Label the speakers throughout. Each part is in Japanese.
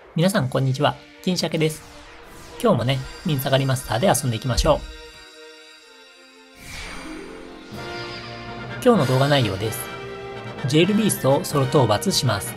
Speaker 1: 皆さんこんにちは、金鮭です。今日もね、ミンサガリマスターで遊んでいきましょう。今日の動画内容です。ジェイルビーストをソロ討伐します。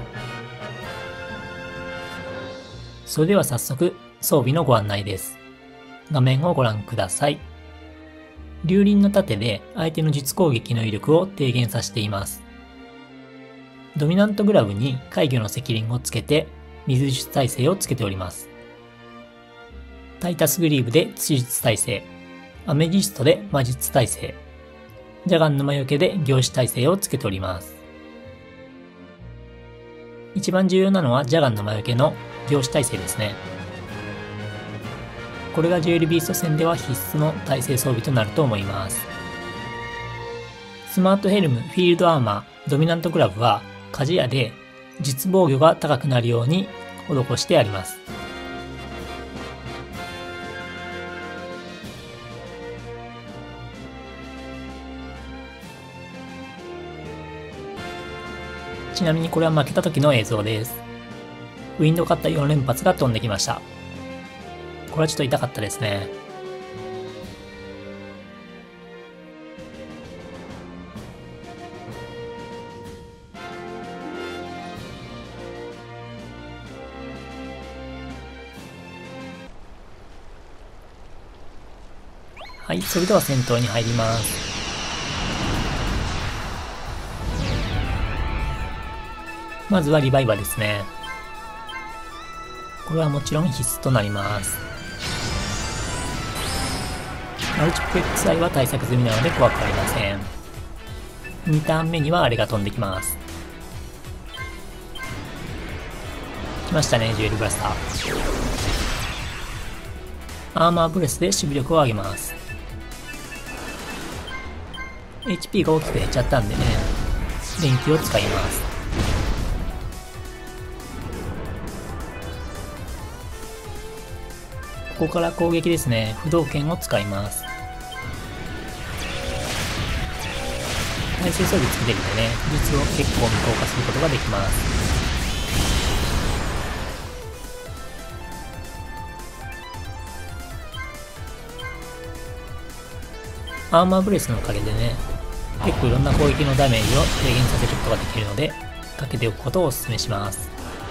Speaker 1: それでは早速、装備のご案内です。画面をご覧ください。龍輪の盾で相手の術攻撃の威力を低減させています。ドミナントグラブに怪魚の赤鱗をつけて、水術耐性をつけております。タイタスグリーブで土術耐性、アメジストで魔術耐性、ジャガンの魔除けで凝視耐性をつけております。一番重要なのはジャガンの魔除けの凝視耐性ですね。これがジュエルビースト戦では必須の耐性装備となると思います。スマートヘルム、フィールドアーマー、ドミナントグラブは鍛冶屋で術防御が高くなるように施してあります。ちなみにこれは負けた時の映像です。ウィンドカッター4連発が飛んできました。これはちょっと痛かったですね。はい、それでは戦闘に入ります。まずはリバイバーですね。これはもちろん必須となります。マルチプレックスアイは対策済みなので怖くありません。2ターン目にはあれが飛んできます。来ましたね、ジュエルブラスター。アーマーブレスで守備力を上げます。HP が大きく減っちゃったんでね、電気を使います。ここから攻撃ですね。不動拳を使います。耐性装備つけてるんでね、術を結構無効化することができます。アーマーブレスのおかげでね、結構いろんな攻撃のダメージを低減させることができるので、かけておくことをお勧めします。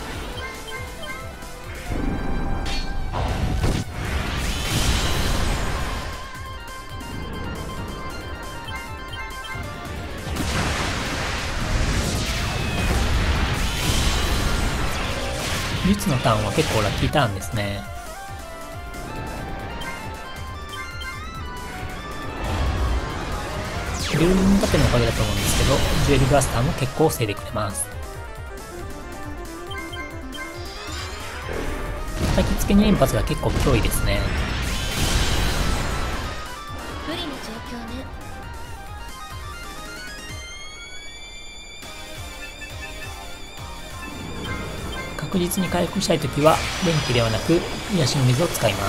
Speaker 1: 術のターンは結構ラッキーターンですね。龍輪の盾のおかげだと思うんですけど、ジュエルブラスターも結構防いでくれます。叩きつけ2連発が結構脅威ですね。
Speaker 2: 不利な状況ね。
Speaker 1: 確実に回復したいときは電気ではなく癒しの水を使います。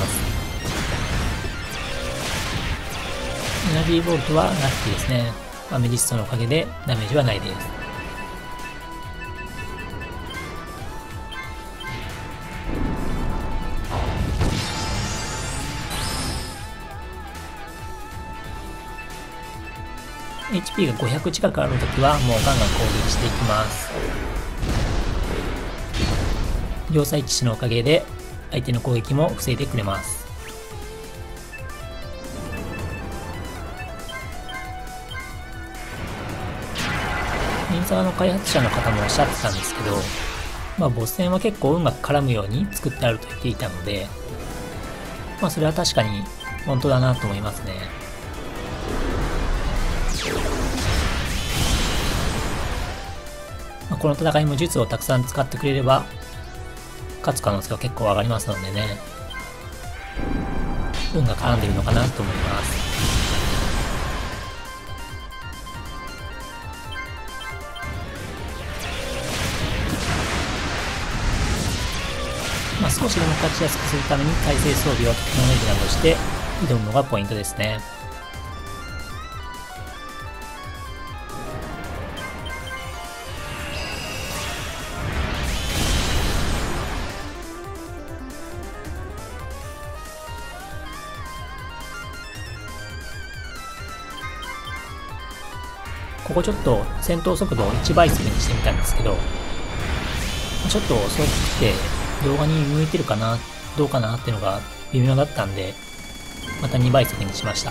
Speaker 1: エナジーボルトはラッキーですね。アメジストのおかげでダメージはないです。HP が500近くあるときはもうガンガン攻撃していきます。要塞騎士のおかげで相手の攻撃も防いでくれます。ミンサガの開発者の方もおっしゃってたんですけど、ボス戦は結構うまく絡むように作ってあると言っていたので、それは確かに本当だなと思いますね。この戦いも術をたくさん使ってくれれば、勝つ可能性は結構上がりますのでね、運が絡んでいるのかなと思います。少しでも勝ちやすくするために耐性装備をテクノロジーなどして挑むのがポイントですね。 ここちょっと戦闘速度を1倍速にしてみたんですけど、ちょっと遅くて動画に向いてるかな、どうかなっていうのが微妙だったんで、また2倍速にしました。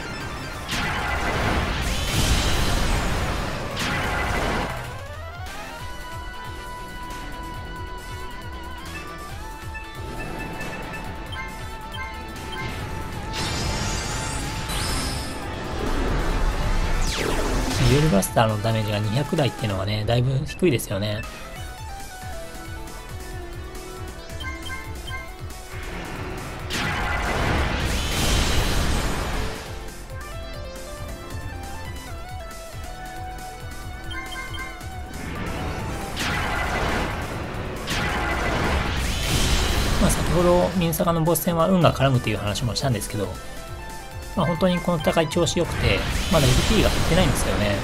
Speaker 1: デュエルバスターのダメージが200台っていうのはね、だいぶ低いですよね。先ほどミンサガのボス戦は運が絡むという話もしたんですけど、本当にこの戦い調子良くて、まだ LP が減ってないんですよね。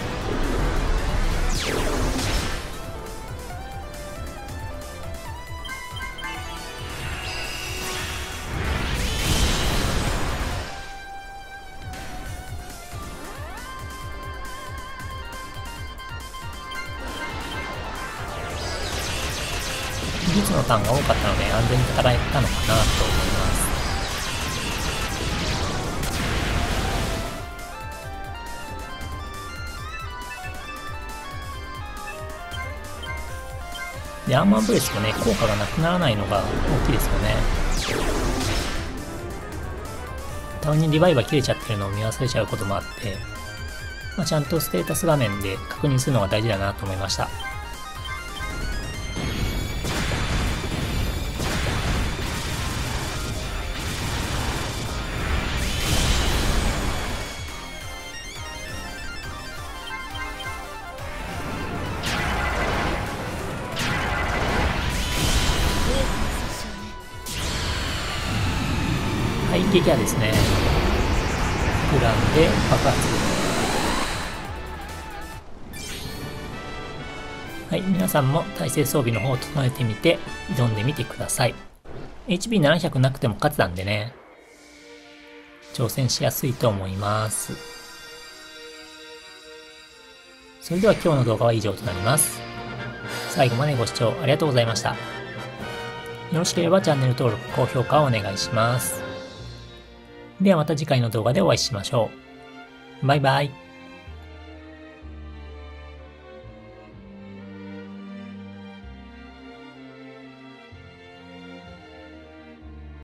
Speaker 1: 技術のターンが多かったので安全に戦えたのかなと思います。で、アーマーブレスもね、効果がなくならないのが大きいですよね。たまにリバイバー切れちゃってるのを見忘れちゃうこともあって、ちゃんとステータス画面で確認するのが大事だなと思いました。はい、撃破ですね。膨らんで爆発。はい、皆さんも耐性装備の方を整えてみて挑んでみてください。HP700 なくても勝つなんでね、挑戦しやすいと思います。それでは今日の動画は以上となります。最後までご視聴ありがとうございました。よろしければチャンネル登録、高評価をお願いします。ではまた次回の動画でお会いしましょう。バイバイ。